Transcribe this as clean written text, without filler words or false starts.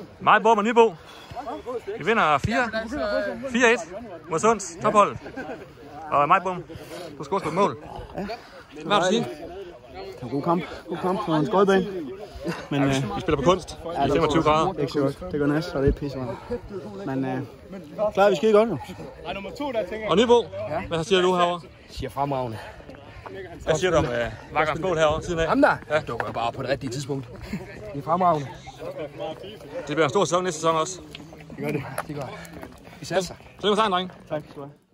Mig, Bob og Nybo. Vi vinder 4-1 mod Sunds tophold. Og mig, Bob, du skal også på et mål. Ja. Hvad har du sige? Det var god kamp. God kamp på en skøjbane. Men vi spiller på kunst. Ja, det er 25 grader. Det er ikke så godt. Det går næst, og det er pissevarmt. Men klar, vi skal godt nu. Og Nybo, hvad siger du herovre? Siger fremragende. Hvad siger du om Vakkerens mål herovre siden af? Ham der? Ja. Dukker bare på det rigtige tidspunkt. Det er fremragende. Det bliver en stor sæson næste sæson også. Det gør det. Det gør det. Vi satser. Så længe dreng. Tak skal du have.